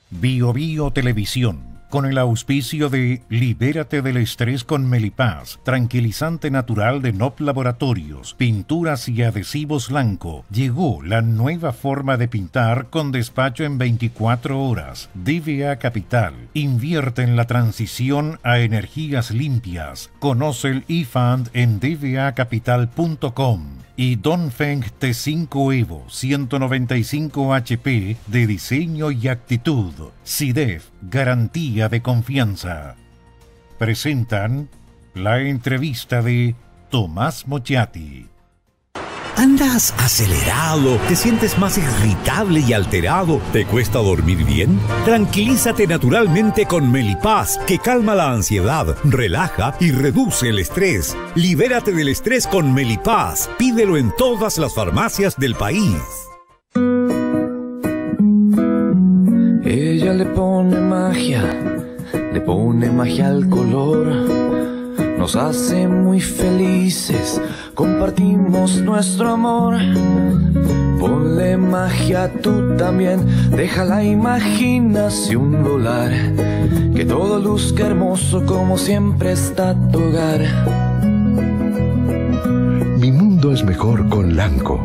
Bio Bio Televisión, con el auspicio de Libérate del estrés con Melipaz, tranquilizante natural de NOP Laboratorios, pinturas y adhesivos Lanco. Llegó la nueva forma de pintar con despacho en 24 horas. DVA Capital, invierte en la transición a energías limpias. Conoce el eFund en dvacapital.com. Y Dongfeng T5 Evo 195 HP de diseño y actitud. SIDEF, garantía de confianza. Presentan la entrevista de Tomás Mochiati. ¿Andas acelerado? ¿Te sientes más irritable y alterado? ¿Te cuesta dormir bien? Tranquilízate naturalmente con Melipaz, que calma la ansiedad, relaja y reduce el estrés. Libérate del estrés con Melipaz. Pídelo en todas las farmacias del país. Ella le pone magia al color. Nos hace muy felices, compartimos nuestro amor. Ponle magia tú también, deja la imaginación volar. Que todo luzca hermoso como siempre está tu hogar. Mi mundo es mejor con Lanco.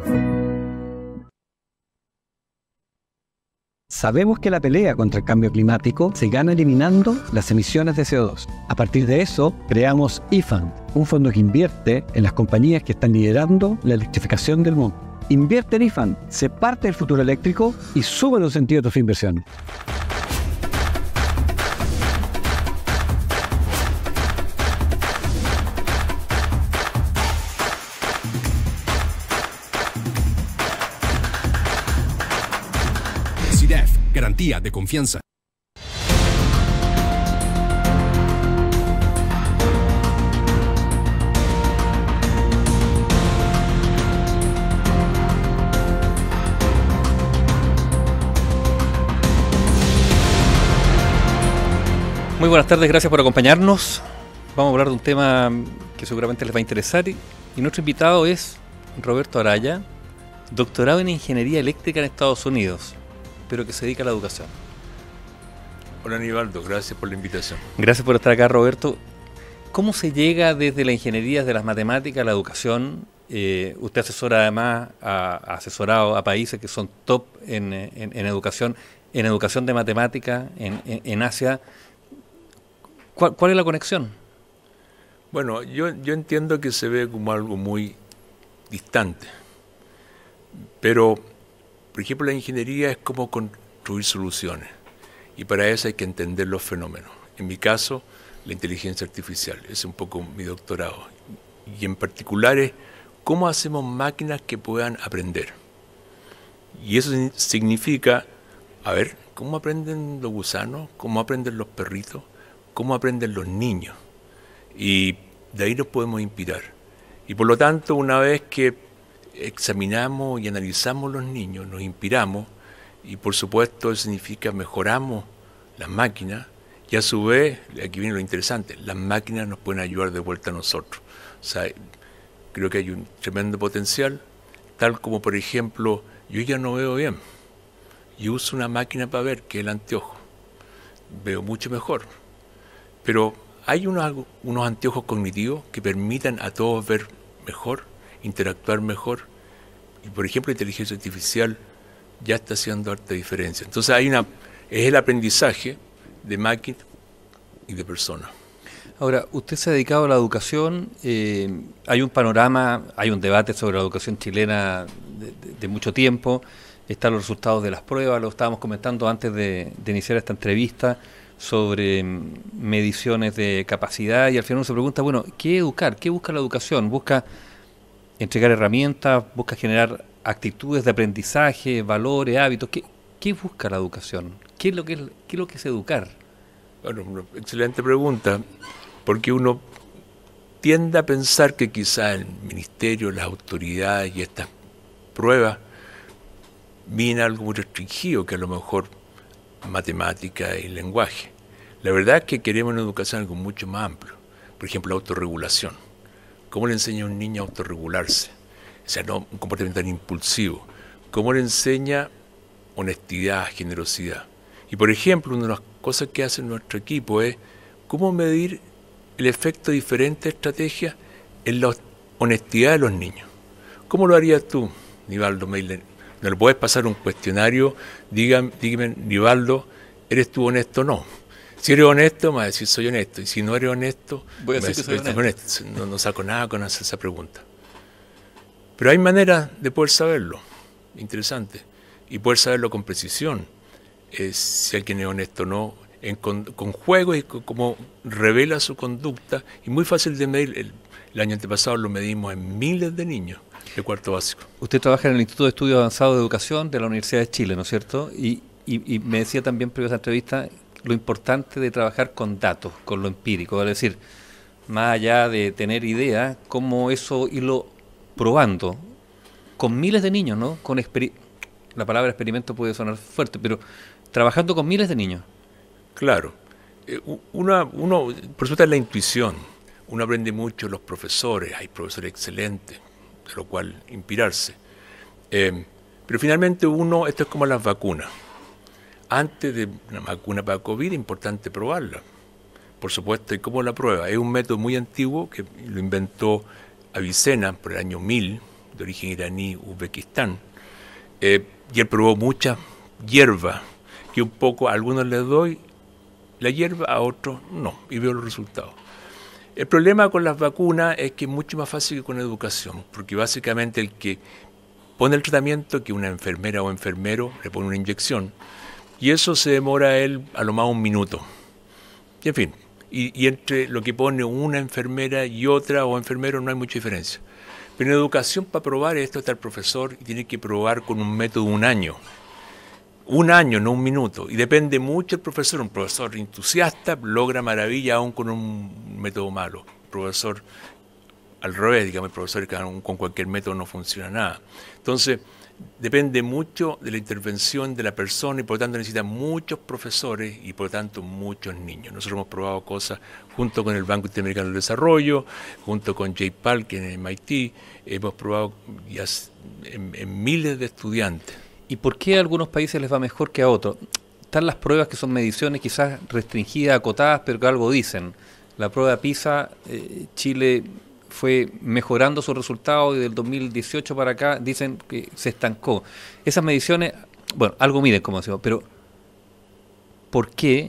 Sabemos que la pelea contra el cambio climático se gana eliminando las emisiones de CO2. A partir de eso, creamos eFund, un fondo que invierte en las compañías que están liderando la electrificación del mundo. Invierte en eFund, sé parte del futuro eléctrico y sube los sentidos de tu inversión. SIDEF, garantía de confianza. Muy buenas tardes, gracias por acompañarnos. Vamos a hablar de un tema que seguramente les va a interesar y nuestro invitado es Roberto Araya, doctorado en Ingeniería Eléctrica en Estados Unidos, pero que se dedica a la educación. Hola Aníbaldo, gracias por la invitación. Gracias por estar acá, Roberto. ¿Cómo se llega desde la ingeniería, de las matemáticas a la educación? Usted asesora además, ha asesorado a países que son top en educación de matemáticas en Asia. ¿Cuál es la conexión? Bueno, yo entiendo que se ve como algo muy distante, pero, por ejemplo, la ingeniería es como construir soluciones, y para eso hay que entender los fenómenos. En mi caso, la inteligencia artificial, es un poco mi doctorado, y en particular es cómo hacemos máquinas que puedan aprender. Y eso significa, ¿cómo aprenden los gusanos? ¿Cómo aprenden los perritos? ¿Cómo aprenden los niños? Y de ahí nos podemos inspirar. Y por lo tanto, una vez que examinamos y analizamos los niños, nos inspiramos, y por supuesto eso significa mejoramos las máquinas, y a su vez, aquí viene lo interesante, las máquinas nos pueden ayudar de vuelta a nosotros. O sea, creo que hay un tremendo potencial, tal como por ejemplo, yo ya no veo bien, y uso una máquina para ver, que es el anteojo, veo mucho mejor. Pero hay unos anteojos cognitivos que permitan a todos ver mejor, interactuar mejor. Y por ejemplo, la inteligencia artificial ya está haciendo harta diferencia. Entonces es el aprendizaje de máquina y de persona. Ahora, usted se ha dedicado a la educación, hay un panorama, hay un debate sobre la educación chilena de mucho tiempo, están los resultados de las pruebas, lo estábamos comentando antes de iniciar esta entrevista, sobre mediciones de capacidad, y al final uno se pregunta, bueno, ¿qué educar? ¿Qué busca la educación? ¿Busca entregar herramientas? ¿Busca generar actitudes de aprendizaje, valores, hábitos? ¿Qué busca la educación? ¿Qué es lo que es educar? Bueno, una excelente pregunta, porque uno tiende a pensar que quizá el ministerio, las autoridades y estas pruebas viene algo muy restringido, que a lo mejor matemática y lenguaje. La verdad es que queremos una educación algo mucho más amplio. Por ejemplo, la autorregulación. ¿Cómo le enseña a un niño a autorregularse? O sea, no un comportamiento tan impulsivo. ¿Cómo le enseña honestidad, generosidad? Y por ejemplo, una de las cosas que hace nuestro equipo es cómo medir el efecto de diferentes estrategias en la honestidad de los niños. ¿Cómo lo harías tú, Nivaldo Meiler? ¿No le puedes pasar un cuestionario? Dígame, Nivaldo, ¿eres tú honesto o no? Si eres honesto, me vas a decir soy honesto. Y si no eres honesto, voy a decir que soy honesto. No saco nada con hacer esa pregunta. Pero hay maneras de poder saberlo, interesante, y poder saberlo con precisión, si alguien es honesto o no, con juegos y cómo revela su conducta, y muy fácil de medir. El año antepasado lo medimos en miles de niños de cuarto básico. Usted trabaja en el Instituto de Estudios Avanzados de Educación de la Universidad de Chile, ¿no es cierto? Y me decía también previo a esa entrevista lo importante de trabajar con datos, con lo empírico, es decir, más allá de tener idea, cómo eso irlo probando con miles de niños, ¿no? La palabra experimento puede sonar fuerte, pero trabajando con miles de niños. Claro. Uno, por supuesto, es la intuición. Uno aprende mucho de los profesores, hay profesores excelentes, de lo cual inspirarse. Pero finalmente esto es como las vacunas. Antes de una vacuna para COVID es importante probarla. Por supuesto, ¿y cómo la prueba? Es un método muy antiguo que lo inventó Avicena por el año 1000, de origen iraní, Uzbekistán. Y él probó muchas hierbas, que un poco a algunos les doy la hierba, a otros no, y veo los resultados. El problema con las vacunas es que es mucho más fácil que con educación, porque básicamente el que pone el tratamiento, que una enfermera o enfermero le pone una inyección, y eso se demora a él a lo más 1 minuto. Y en fin, y entre lo que pone una enfermera y otra o enfermero no hay mucha diferencia. Pero en educación, para probar esto, está el profesor y tiene que probar con un método 1 año. 1 año, no 1 minuto. Y depende mucho del profesor. Un profesor entusiasta logra maravilla aún con un método malo. Un profesor al revés, digamos, el profesor que con cualquier método no funciona nada. Entonces, depende mucho de la intervención de la persona y por lo tanto necesita muchos profesores y por lo tanto muchos niños. Nosotros hemos probado cosas junto con el Banco Interamericano del Desarrollo, junto con J-PAL, que en MIT, hemos probado ya en miles de estudiantes. ¿Y por qué a algunos países les va mejor que a otros? Están las pruebas que son mediciones quizás restringidas, acotadas, pero que algo dicen. La prueba PISA, Chile fue mejorando sus resultados y del 2018 para acá dicen que se estancó. Esas mediciones, bueno, algo miden, como decimos, pero ¿por qué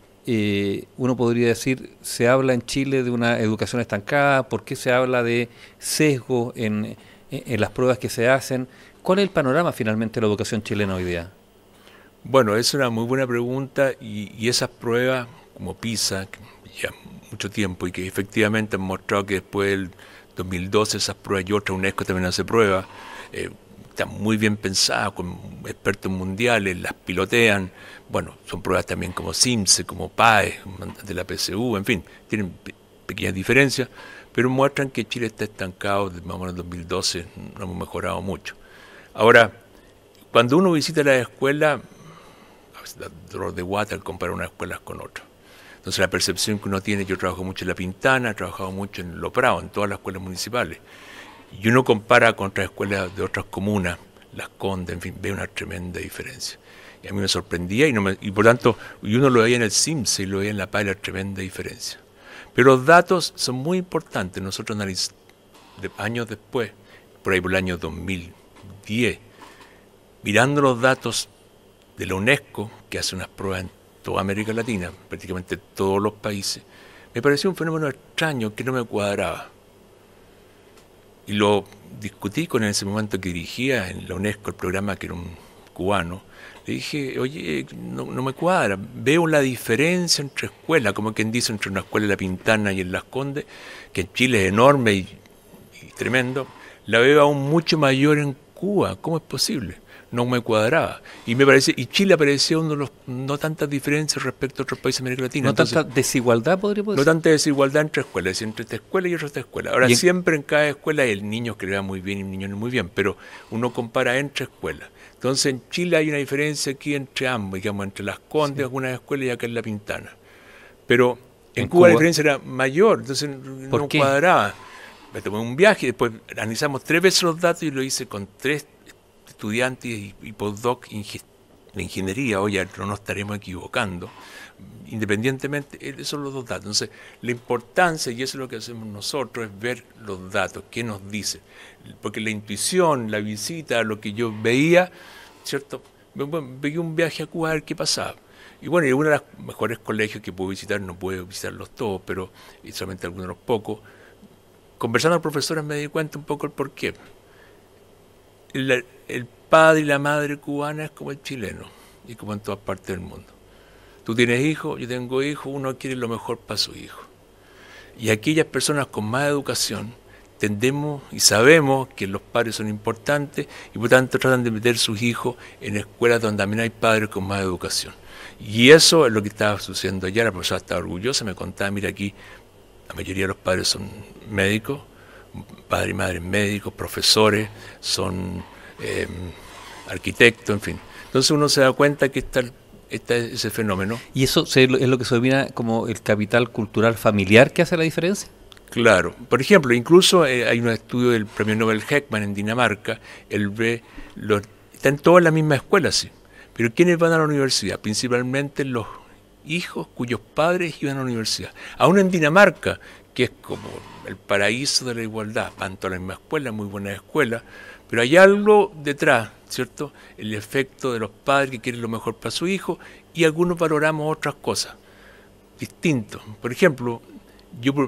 uno podría decir se habla en Chile de una educación estancada? ¿Por qué se habla de sesgo en las pruebas que se hacen? ¿Cuál es el panorama finalmente de la educación chilena hoy día? Bueno, es una muy buena pregunta y esas pruebas como PISA, que ya mucho tiempo y que efectivamente han mostrado que después del 2012 esas pruebas y otras, UNESCO también hace pruebas, están muy bien pensadas, con expertos mundiales, las pilotean. Bueno, son pruebas también como CIMSE, como PAE, de la PSU, en fin, tienen pequeñas diferencias, pero muestran que Chile está estancado desde más o menos 2012, no hemos mejorado mucho. Ahora, cuando uno visita las escuelas, a veces da dolor de guata al comparar unas escuelas con otras. Entonces la percepción que uno tiene, yo trabajo mucho en La Pintana, he trabajado mucho en Lo Prado, en todas las escuelas municipales, y uno compara con otras escuelas de otras comunas, Las Condes, en fin, ve una tremenda diferencia. Y a mí me sorprendía y por tanto, y uno lo veía en el CIMSE y lo veía en la PAE, la tremenda diferencia. Pero los datos son muy importantes. Nosotros analizamos años después, por ahí por el año 2010, mirando los datos de la UNESCO, que hace unas pruebas en toda América Latina, prácticamente todos los países, me pareció un fenómeno extraño que no me cuadraba. Y lo discutí con en ese momento que dirigía en la UNESCO el programa, que era un cubano. Le dije, oye, no me cuadra, veo la diferencia entre escuelas, como quien dice, entre una escuela en La Pintana y en Las Condes, que en Chile es enorme y tremendo, la veo aún mucho mayor en Cuba. ¿Cómo es posible? No me cuadraba. Y Chile aparecía uno de los no tantas diferencias respecto a otros países de América Latina. ¿No tanta desigualdad, podríamos decir? No tanta desigualdad entre escuelas, es decir, entre esta escuela y otra escuela. Ahora, siempre en cada escuela hay niños que le va muy bien y niños no muy bien, pero uno compara entre escuelas. Entonces, en Chile hay una diferencia aquí entre ambos, digamos, entre Las Condes, algunas escuelas, y acá en La Pintana. Pero en Cuba la diferencia era mayor, entonces no cuadraba. Me tomé un viaje y después analizamos 3 veces los datos y lo hice con 3 estudiantes y postdoc la ingeniería, oye, no nos estaremos equivocando. Independientemente, esos son los dos datos. Entonces, la importancia, y eso es lo que hacemos nosotros, es ver los datos, qué nos dicen. Porque la intuición, la visita, lo que yo veía, ¿cierto? Veía un viaje a Cuba a ver qué pasaba. Y bueno, y uno de los mejores colegios que puedo visitar, no puedo visitarlos todos, pero solamente algunos de los pocos. Conversando con profesores me di cuenta un poco el porqué. El padre y la madre cubana es como el chileno, y como en todas partes del mundo. Tú tienes hijos, yo tengo hijos, uno quiere lo mejor para su hijo. Y aquellas personas con más educación tendemos y sabemos que los padres son importantes y por tanto tratan de meter sus hijos en escuelas donde también hay padres con más educación. Y eso es lo que estaba sucediendo allá. La profesora estaba orgullosa, me contaba, mira aquí, la mayoría de los padres son médicos, padre y madre médicos, profesores, son arquitectos, en fin. Entonces uno se da cuenta que está ese fenómeno. ¿Y eso es lo que se denomina como el capital cultural familiar que hace la diferencia? Claro. Por ejemplo, incluso hay un estudio del premio Nobel Heckman en Dinamarca, están todos en la misma escuela, sí. Pero ¿quiénes van a la universidad? Principalmente los hijos cuyos padres iban a la universidad. Aún en Dinamarca, que es como el paraíso de la igualdad, van todas a la misma escuela, muy buena escuela, pero hay algo detrás, ¿cierto? El efecto de los padres que quieren lo mejor para su hijo, y algunos valoramos otras cosas distintas. Por ejemplo, yo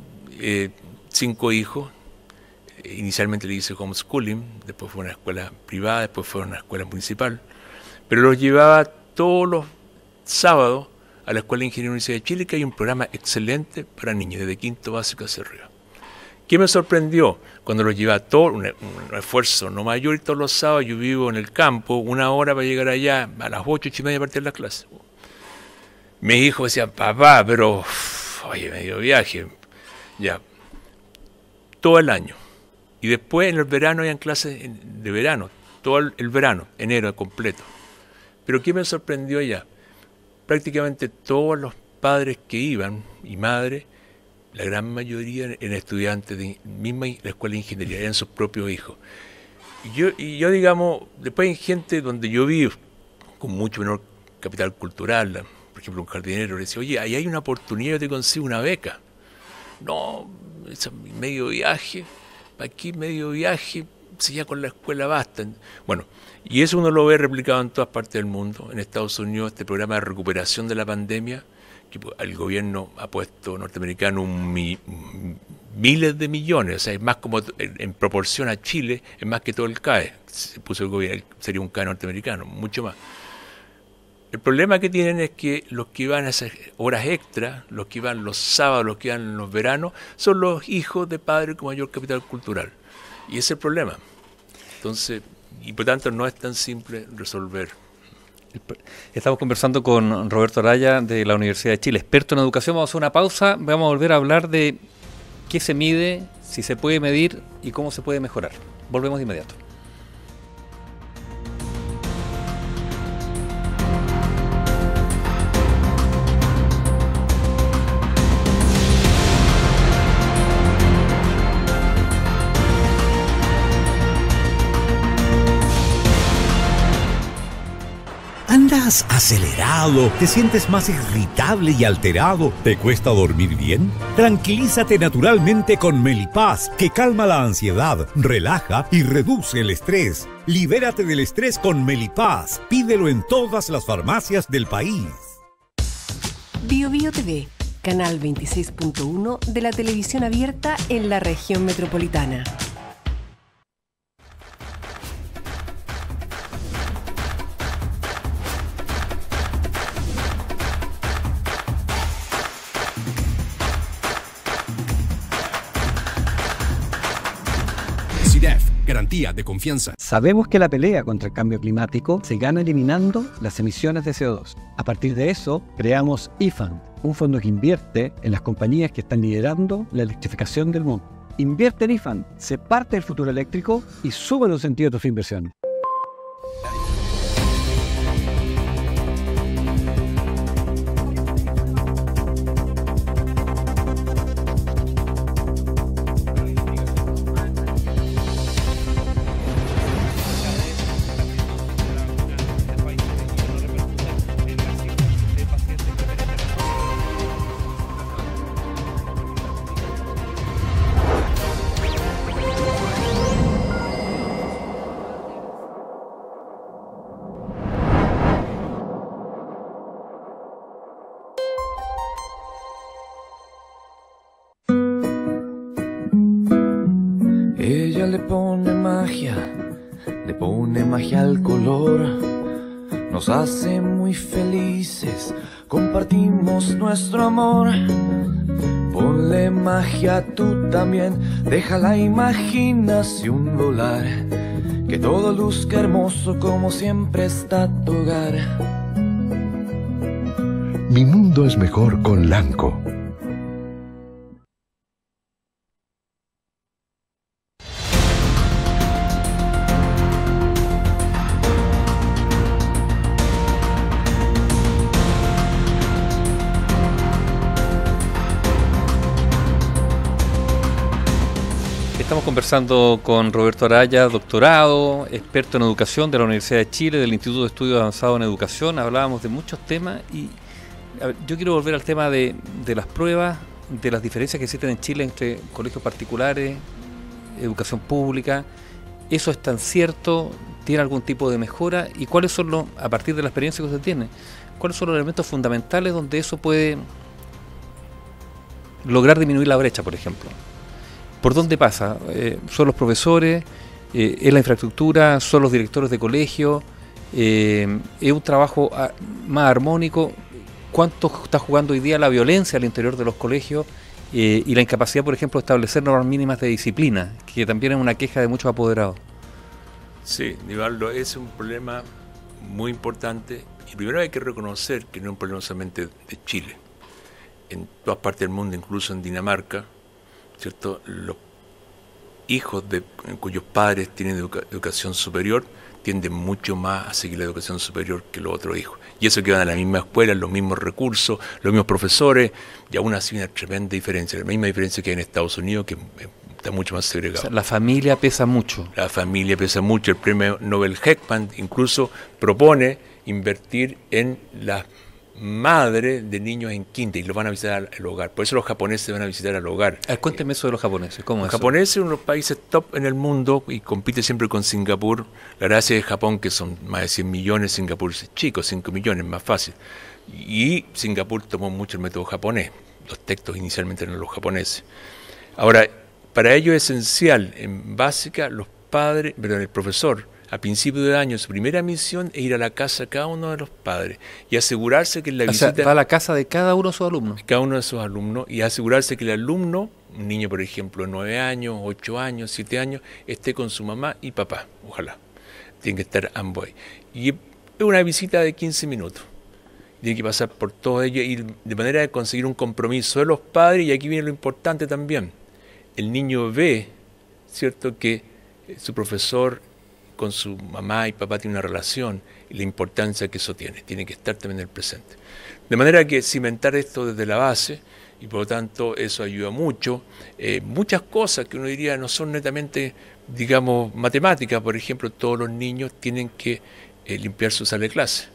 5 hijos, inicialmente le hice homeschooling, después fue una escuela privada, después fue una escuela municipal, pero los llevaba todos los sábados a la Escuela de Ingeniería de la Universidad de Chile, que hay un programa excelente para niños, desde quinto básico hacia arriba. ¿Qué me sorprendió? Cuando los llevaba todo, un esfuerzo no mayor, y todos los sábados yo vivo en el campo, 1 hora para llegar allá, a las 8, 8:30 partir la clase. Mis hijos decían, papá, pero, oye, medio viaje, ya, todo el año. Y después en el verano habían clases de verano, todo el verano, enero completo. Pero ¿qué me sorprendió allá? Prácticamente todos los padres que iban, y madres, la gran mayoría eran estudiantes de misma la escuela de ingeniería, eran sus propios hijos. Y yo digamos, después hay gente donde yo vivo, con mucho menor capital cultural, por ejemplo un jardinero le decía, oye, ahí hay una oportunidad, yo te consigo una beca. No, es medio viaje, aquí medio viaje, si ya con la escuela basta. Bueno, y eso uno lo ve replicado en todas partes del mundo. En Estados Unidos, este programa de recuperación de la pandemia, que el gobierno ha puesto norteamericano miles de millones, o sea, es más como en proporción a Chile, es más que todo el CAE, se puso el gobierno, sería un CAE norteamericano, mucho más. El problema que tienen es que los que iban a esas horas extras, los que iban los sábados, los que iban en los veranos, son los hijos de padres con mayor capital cultural. Y ese es el problema. Entonces, y por tanto no es tan simple resolver. Estamos conversando con Roberto Araya de la Universidad de Chile, experto en educación. Vamos a hacer una pausa, vamos a volver a hablar de qué se mide, si se puede medir y cómo se puede mejorar. Volvemos de inmediato. ¿Andas acelerado? ¿Te sientes más irritable y alterado? ¿Te cuesta dormir bien? Tranquilízate naturalmente con Melipaz, que calma la ansiedad, relaja y reduce el estrés. Libérate del estrés con Melipaz. Pídelo en todas las farmacias del país. Bio TV, canal 26.1 de la televisión abierta en la región metropolitana. Garantía de confianza. Sabemos que la pelea contra el cambio climático se gana eliminando las emisiones de CO2. A partir de eso, creamos IFAND, un fondo que invierte en las compañías que están liderando la electrificación del mundo. Invierte en IFAND, sé parte del futuro eléctrico y sube los sentidos de tu inversión. ella le pone magia al color. Nos hace muy felices, compartimos nuestro amor. Ponle magia tú también, deja la imaginación volar. Que todo luzca hermoso como siempre está tu hogar. Mi mundo es mejor con Lanco. Estamos conversando con Roberto Araya, doctorado, experto en educación de la Universidad de Chile, del Instituto de Estudios Avanzados en Educación. Hablábamos de muchos temas y yo quiero volver al tema de las pruebas, de las diferencias que existen en Chile entre colegios particulares, educación pública. ¿Eso es tan cierto? ¿Tiene algún tipo de mejora? ¿Y cuáles son a partir de la experiencia que usted tiene, cuáles son los elementos fundamentales donde eso puede lograr disminuir la brecha, por ejemplo? ¿Por dónde pasa? ¿Son los profesores? ¿Es la infraestructura? ¿Son los directores de colegio? ¿Es un trabajo más armónico? ¿Cuánto está jugando hoy día la violencia al interior de los colegios? Y la incapacidad, por ejemplo, de establecer normas mínimas de disciplina, que también es una queja de muchos apoderados. Sí, Nivaldo, es un problema muy importante. Y primero hay que reconocer que no es un problema solamente de Chile. En todas partes del mundo, incluso en Dinamarca, ¿cierto? Los hijos cuyos padres tienen educación superior tienden mucho más a seguir la educación superior que los otros hijos. Y eso que van a la misma escuela, los mismos recursos, los mismos profesores, y aún así una tremenda diferencia, la misma diferencia que hay en Estados Unidos, que está mucho más segregado. O sea, la familia pesa mucho. La familia pesa mucho. El premio Nobel Heckman incluso propone invertir en la madre de niños en kinder y los van a visitar al hogar. Por eso los japoneses van a visitar al hogar. Cuénteme eso de los japoneses. ¿Cómo es eso? Los japoneses son los países top en el mundo y compite siempre con Singapur. La gracia de Japón, que son más de 100 millones, Singapur es chico, 5 millones, más fácil. Y Singapur tomó mucho el método japonés. Los textos inicialmente eran los japoneses. Ahora, para ello es esencial, en básica, el profesor, a principio de año, su primera misión es ir a la casa de cada uno de los padres y asegurarse que en la visita... va a la casa de cada uno de sus alumnos. Cada uno de sus alumnos, y asegurarse que el alumno, un niño por ejemplo de 9 años, 8 años, 7 años, esté con su mamá y papá, ojalá. Tienen que estar ambos ahí. Y es una visita de 15 minutos. Tiene que pasar por todo ello y de manera de conseguir un compromiso de los padres, y aquí viene lo importante también. El niño ve, ¿cierto?, que su profesor con su mamá y papá tiene una relación y la importancia que eso tiene que estar también en el presente. De manera que cimentar esto desde la base, y por lo tanto eso ayuda mucho. Muchas cosas que uno diría no son netamente, digamos, matemáticas. Por ejemplo, todos los niños tienen que limpiar su sala de clase.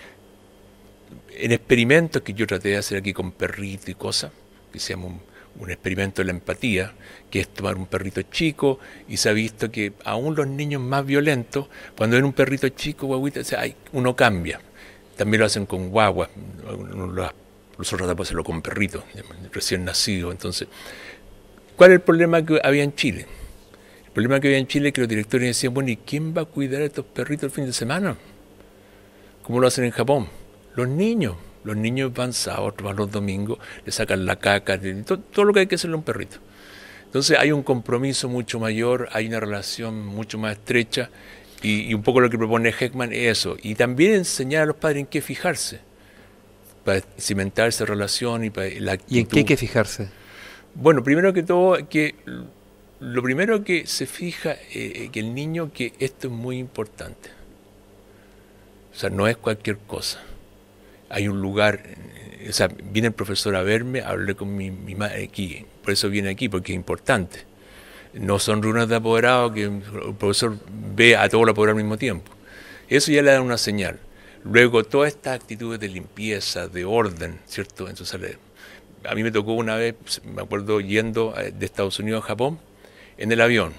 En experimentos que yo traté de hacer aquí con perritos y cosas, que se llama un experimento de la empatía, que es tomar un perrito chico, y se ha visto que aún los niños más violentos, cuando ven un perrito chico, guaguita, uno cambia. También lo hacen con guaguas, nosotros después hacerlo con perritos recién nacidos. Entonces, ¿cuál es el problema que había en Chile? El problema que había en Chile es que los directores decían, bueno, ¿y quién va a cuidar a estos perritos el fin de semana? ¿Cómo lo hacen en Japón? Los niños van sábados, otros van los domingos, le sacan la caca, todo lo que hay que hacerle a un perrito. Entonces hay un compromiso mucho mayor, hay una relación mucho más estrecha, y un poco lo que propone Heckman es eso. Y también enseñar a los padres en qué fijarse, para cimentar esa relación y para la actitud. ¿Y en qué hay que fijarse? Bueno, primero que todo, lo primero que se fija, que el niño, que esto es muy importante. O sea, no es cualquier cosa. Hay un lugar, o sea, viene el profesor a verme, hablé con mi madre aquí, por eso viene aquí, porque es importante. No son reuniones de apoderados que el profesor ve a todos los apoderados al mismo tiempo. Eso ya le da una señal. Luego, todas estas actitudes de limpieza, de orden, ¿cierto? Entonces, a mí me tocó una vez, me acuerdo, yendo de Estados Unidos a Japón, en el avión,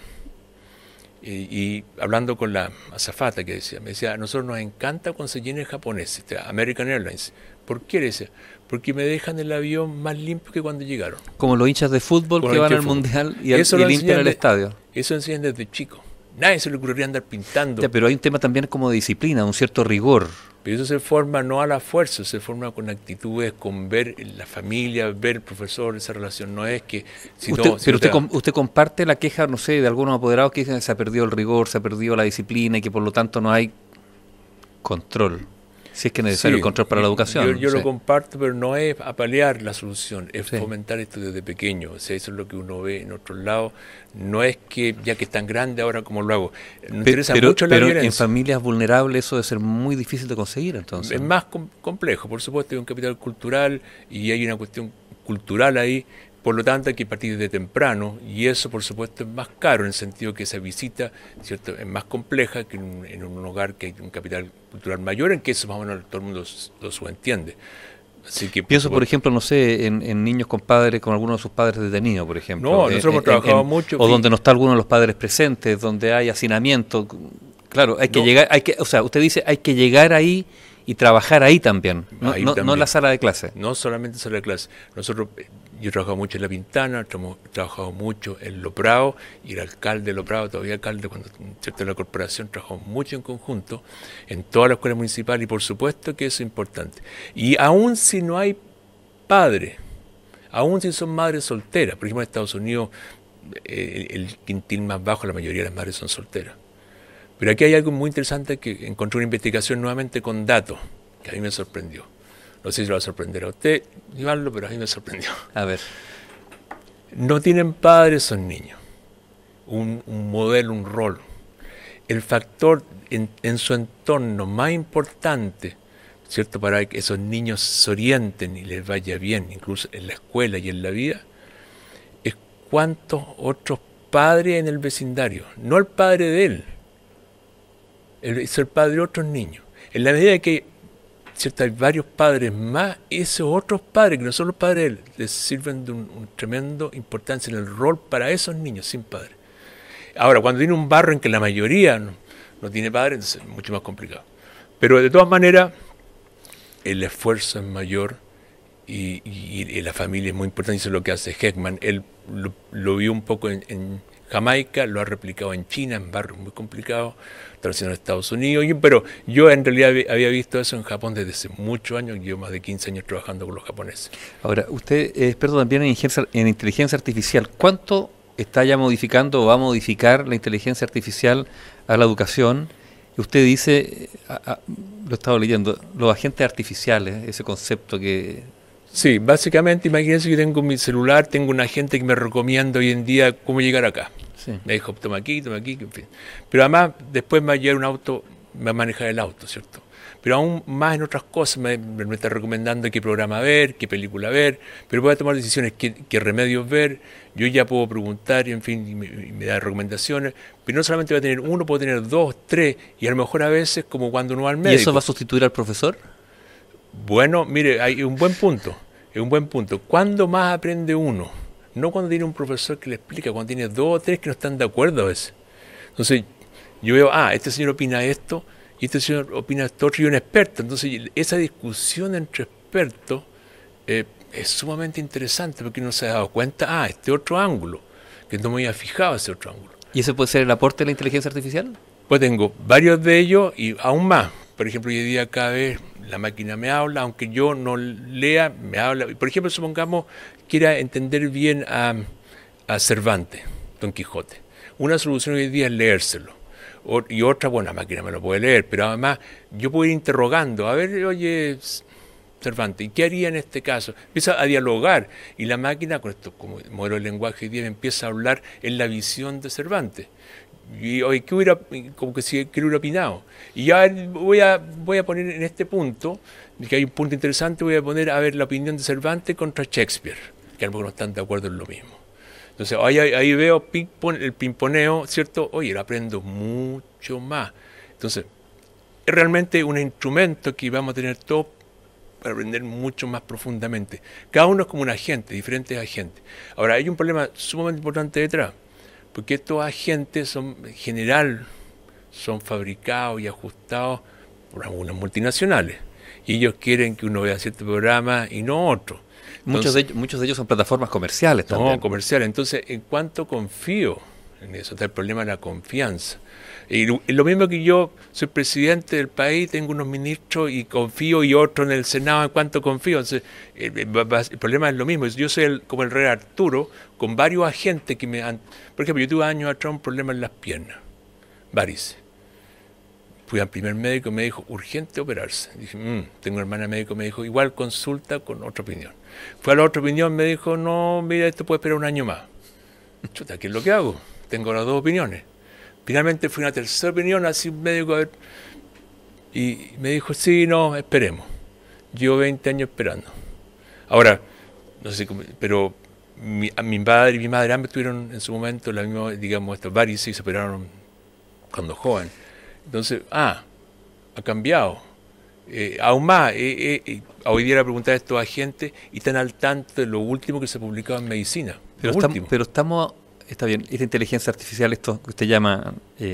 y hablando con la azafata, me decía, a nosotros nos encanta cuando se llena el japonés, American Airlines, ¿Por qué? Le decía, porque me dejan el avión más limpio que cuando llegaron. Como los hinchas de fútbol Como que los van al hinchas de Mundial y Eso lo limpian enseñan el estadio. Eso enseñan desde chico. Nadie se le ocurriría andar pintando. Ya, pero hay un tema también como de disciplina, un cierto rigor. Pero eso se forma no a la fuerza, se forma con actitudes, con ver la familia, ver el profesor, esa relación. No es que... Usted comparte la queja, no sé, de algunos apoderados que dicen que se ha perdido el rigor, se ha perdido la disciplina y que por lo tanto no hay control. Si es que es necesario el control para la educación. Yo lo comparto, pero no es apalear la solución, es fomentar esto desde pequeño. O sea, eso es lo que uno ve en otros lados. No es que ya que es tan grande ahora como lo hago. Me interesa mucho la violencia. En familias vulnerables eso debe ser muy difícil de conseguir, entonces. Es más complejo, por supuesto, hay un capital cultural y hay una cuestión cultural ahí. Por lo tanto, hay que partir desde temprano y eso, por supuesto, es más caro en el sentido que esa visita, ¿cierto?, es más compleja que en un hogar que hay un capital cultural mayor, en que eso más o menos todo el mundo lo subentiende. Así que, pienso, por ejemplo, no sé, en niños con padres, con algunos de sus padres detenidos, por ejemplo. No, nosotros hemos trabajado mucho. O donde no está alguno de los padres presentes, donde hay hacinamiento. Claro, hay que llegar, o sea, usted dice, hay que llegar ahí y trabajar ahí también, no en la sala de clase. No solamente en sala de clase. Yo he trabajado mucho en La Pintana, he trabajado mucho en Loprado, y el alcalde de Loprado, todavía alcalde, cuando de la corporación, trabajamos mucho en conjunto, en todas las escuelas municipales, y por supuesto que eso es importante. Y aún si no hay padre, aún si son madres solteras, por ejemplo en Estados Unidos, el quintil más bajo, la mayoría de las madres son solteras. Pero aquí hay algo muy interesante que encontré una investigación nuevamente con datos, que a mí me sorprendió. No sé si lo va a sorprender a usted, Iván, pero a mí me sorprendió. A ver. No tienen padres, son niños. Un modelo, un rol. El factor en su entorno más importante, ¿cierto?, para que esos niños se orienten y les vaya bien, incluso en la escuela y en la vida, es cuántos otros padres en el vecindario. No el padre de él, es el padre de otros niños. En la medida que, ¿cierto?, hay varios padres más, esos otros padres, que no son los padres de él, les sirven de un tremendo importancia en el rol para esos niños sin padre. Ahora, cuando tiene un barrio en que la mayoría no tiene padre, entonces es mucho más complicado. Pero de todas maneras, el esfuerzo es mayor y la familia es muy importante, eso es lo que hace Heckman. Él lo vio un poco en Jamaica, lo ha replicado en China, en barrios muy complicados, traducido en Estados Unidos, pero yo en realidad había visto eso en Japón desde hace muchos años, llevo más de 15 años trabajando con los japoneses. Usted es experto también en inteligencia artificial. ¿Cuánto está ya modificando o va a modificar la inteligencia artificial a la educación? Usted dice, lo he estado leyendo, los agentes artificiales, ese concepto que... Sí, básicamente imagínense que tengo mi celular, tengo un agente que me recomienda hoy en día cómo llegar acá. Sí. Me dijo, toma aquí, en fin. Pero además, después me va a llevar un auto, me va a manejar el auto, ¿cierto? Pero aún más en otras cosas me está recomendando qué programa ver, qué película ver, pero voy a tomar decisiones, qué remedios ver. Yo ya puedo preguntar, y en fin, y me da recomendaciones, pero no solamente voy a tener uno, puedo tener dos, tres, y a lo mejor a veces como cuando uno va al médico. ¿Y eso va a sustituir al profesor? Bueno, mire, hay un buen punto. Es un buen punto. ¿Cuándo más aprende uno? No cuando tiene un profesor que le explica, cuando tiene dos o tres que no están de acuerdo a veces. Entonces, yo veo, este señor opina esto, y este señor opina esto otro, y un experto. Entonces, esa discusión entre expertos es sumamente interesante, porque uno se ha dado cuenta, este otro ángulo, que no me había fijado ese otro ángulo. ¿Y ese puede ser el aporte de la inteligencia artificial? Pues tengo varios de ellos y aún más. Por ejemplo, hoy día cada vez la máquina me habla, aunque yo no lea, me habla. Por ejemplo, supongamos quiera entender bien a Cervantes, Don Quijote. Una solución hoy día es leérselo. Y otra, bueno, la máquina me lo puede leer, pero además yo puedo ir interrogando. A ver, oye, Cervantes, ¿y qué haría en este caso? Empieza a dialogar y la máquina, con esto como modelo de lenguaje hoy día, me empieza a hablar en la visión de Cervantes. Y hoy ¿qué hubiera, como que si hubiera opinado? Y ya voy a poner en este punto, que hay un punto interesante, voy a poner a ver la opinión de Cervantes contra Shakespeare, que a lo mejor no están de acuerdo en lo mismo. Entonces ahí veo el pimponeo, ¿cierto? Oye, lo aprendo mucho más. Entonces, es realmente un instrumento que vamos a tener todos para aprender mucho más profundamente. Cada uno es como un agente, diferentes agentes. Ahora, hay un problema sumamente importante detrás, porque estos agentes en general son fabricados y ajustados por algunas multinacionales. Y ellos quieren que uno vea cierto programa y no otro. Entonces, muchos de ellos son plataformas comerciales también. No, comerciales. Entonces, ¿en cuánto confío en eso? Está el problema de la confianza. Y lo mismo que yo soy presidente del país, tengo unos ministros y confío, y otro en el Senado, ¿en cuánto confío? Entonces, el problema es lo mismo. Yo soy como el rey Arturo, con varios agentes que me han... Por ejemplo, yo tuve años atrás un problema en las piernas, varices. Fui al primer médico y me dijo, urgente operarse. Dije, tengo una hermana médico, me dijo, igual consulta con otra opinión. Fue a la otra opinión, me dijo, no, mira, esto puede esperar un año más. Chuta, ¿qué es lo que hago? Tengo las dos opiniones. Finalmente fui a una tercera opinión, así un médico, a ver, y me dijo, sí, no, esperemos. Llevo 20 años esperando. Ahora, no sé cómo, pero mi padre y mi madre ambos tuvieron en su momento la misma, digamos, estas varices y se operaron cuando joven. Entonces, ha cambiado. Aún más, hoy día le preguntar a estos agentes y están al tanto de lo último que se publicaba en medicina. Pero estamos, está bien, esta inteligencia artificial, esto que usted llama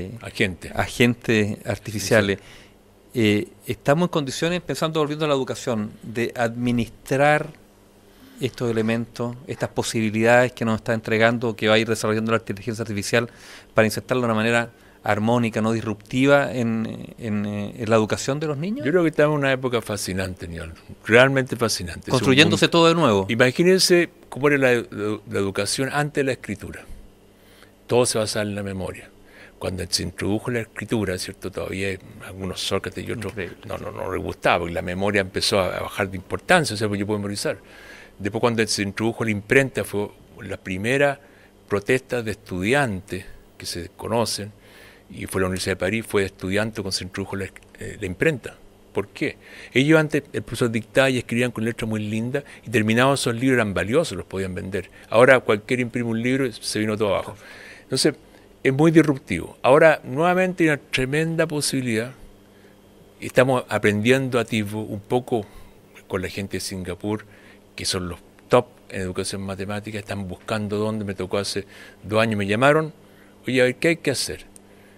agentes artificiales, estamos en condiciones, volviendo a la educación, de administrar estos elementos, estas posibilidades que nos está entregando, que va a ir desarrollando la inteligencia artificial para insertarla de una manera armónica, no disruptiva en la educación de los niños? Yo creo que estamos en una época fascinante, Niol, realmente fascinante. Construyéndose todo de nuevo. Imagínense cómo era la educación antes de la escritura. Todo se basaba en la memoria. Cuando se introdujo la escritura, ¿cierto? Todavía hay algunos Sócrates y otros no les gustaba, porque la memoria empezó a bajar de importancia, o sea, pues yo puedo memorizar. Después, cuando se introdujo la imprenta, fue la primera protesta de estudiantes que se conocen, y fue la Universidad de París, fue de estudiantes cuando se introdujo la imprenta. ¿Por qué? Ellos antes, el profesor dictaba y escribían con letras muy lindas, y terminados esos libros eran valiosos, los podían vender. Ahora cualquiera imprime un libro y se vino todo abajo. Entonces, es muy disruptivo. Ahora, nuevamente hay una tremenda posibilidad. Estamos aprendiendo a tipo un poco con la gente de Singapur, que son los top en educación matemática, están buscando dónde. Me tocó hace 2 años, me llamaron, oye, a ver, ¿qué hay que hacer?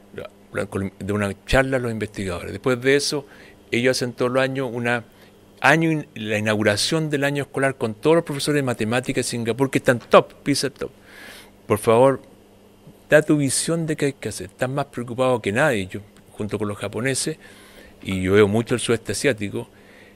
De una charla a los investigadores. Después de eso, ellos hacen todos los años la inauguración del año escolar con todos los profesores de matemáticas de Singapur que están top, PISA top. Por favor, da tu visión de qué hay que hacer. Están más preocupados que nadie, yo junto con los japoneses, y yo veo mucho el sudeste asiático.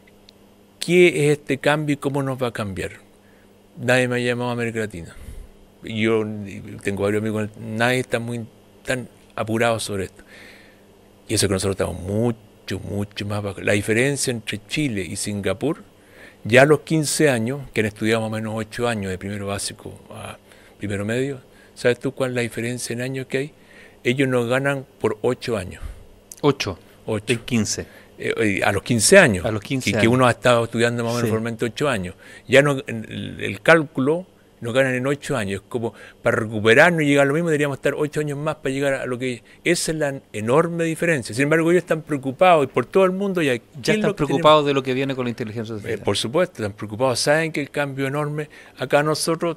¿Qué es este cambio y cómo nos va a cambiar? Nadie me ha llamado a América Latina. Yo tengo varios amigos, nadie está tan apurado sobre esto. Y eso que nosotros estamos mucho más bajo. La diferencia entre Chile y Singapur, ya a los 15 años, que han estudiado más o menos 8 años de primero básico a primero medio, ¿sabes tú cuál es la diferencia en años que hay? Ellos nos ganan por 8 años. 8. De 15. A los 15 años. A los 15 y años. Que uno ha estado estudiando más o menos formalmente 8 años. Ya no, el cálculo nos ganan en 8 años. Es como para recuperarnos y llegar a lo mismo, deberíamos estar 8 años más para llegar a lo que... Esa es la enorme diferencia. Sin embargo, ellos están preocupados, y por todo el mundo ya están preocupados de lo que viene con la inteligencia artificial. Por supuesto, están preocupados. Saben que el cambio es enorme. Acá nosotros,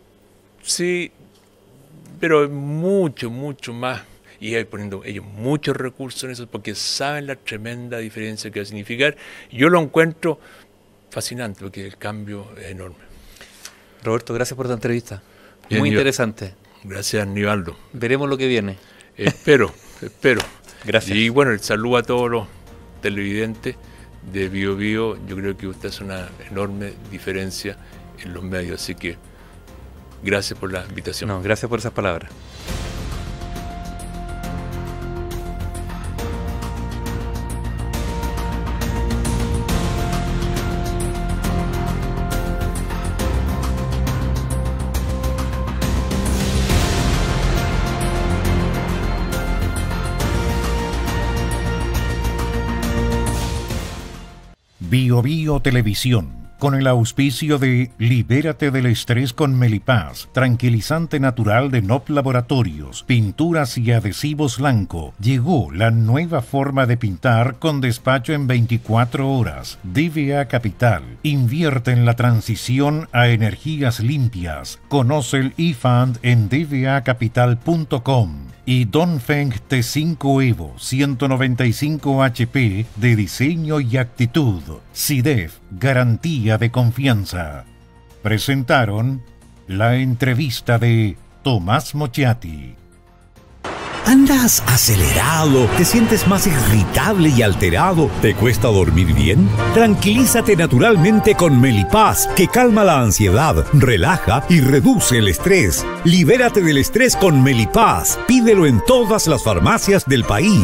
sí, pero mucho más. Y hay poniendo ellos muchos recursos en eso porque saben la tremenda diferencia que va a significar. Yo lo encuentro fascinante porque el cambio es enorme. Roberto, gracias por tu entrevista. Bien, muy interesante. Gracias, Nivaldo. Veremos lo que viene. Espero. Gracias. Y bueno, el saludo a todos los televidentes de Bio Bio. Yo creo que usted hace una enorme diferencia en los medios, así que gracias por la invitación. No, gracias por esas palabras. Bio Bio Televisión, con el auspicio de Libérate del estrés con Melipaz, tranquilizante natural de NOP Laboratorios, pinturas y adhesivos Lanco. Llegó la nueva forma de pintar con despacho en 24 horas. DVA Capital, invierte en la transición a energías limpias. Conoce el eFund en dvacapital.com. y Dongfeng T5 Evo 195 HP de diseño y actitud. SIDEF, garantía de confianza. Presentaron la entrevista de Tomás Mochiati. ¿Andas acelerado? ¿Te sientes más irritable y alterado? ¿Te cuesta dormir bien? Tranquilízate naturalmente con Melipaz, que calma la ansiedad, relaja y reduce el estrés. Libérate del estrés con Melipaz. Pídelo en todas las farmacias del país.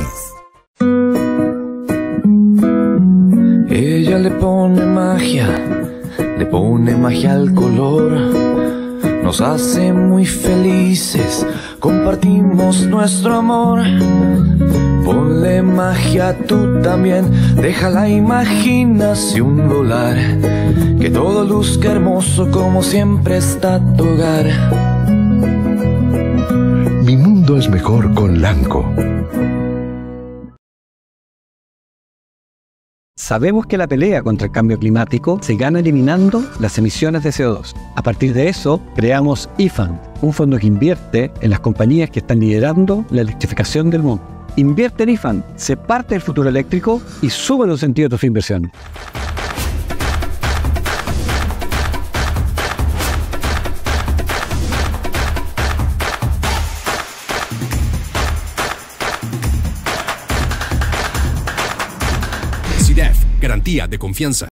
Ella le pone magia al color. Nos hace muy felices, compartimos nuestro amor. Ponle magia tú también, deja la imaginación volar. Que todo luzca hermoso como siempre está tu hogar. Mi mundo es mejor con Lanco. Sabemos que la pelea contra el cambio climático se gana eliminando las emisiones de CO2. A partir de eso, creamos IFAND, un fondo que invierte en las compañías que están liderando la electrificación del mundo. Invierte en IFAND, sé parte del futuro eléctrico y sube los sentidos de tu inversión. SIDEF, garantía de confianza.